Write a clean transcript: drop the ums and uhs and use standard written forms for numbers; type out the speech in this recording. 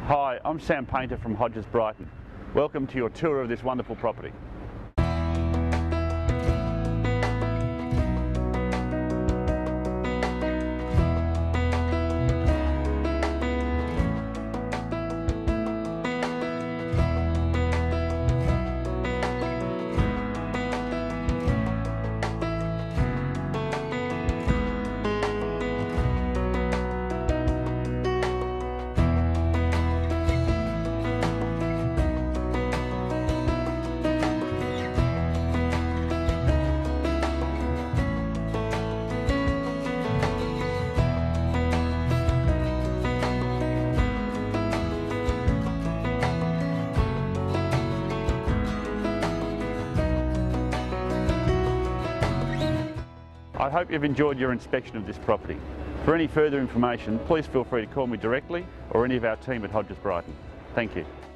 Hi, I'm Sam Paynter from Hodges, Brighton. Welcome to your tour of this wonderful property. I hope you've enjoyed your inspection of this property. For any further information, please feel free to call me directly or any of our team at Hodges Brighton. Thank you.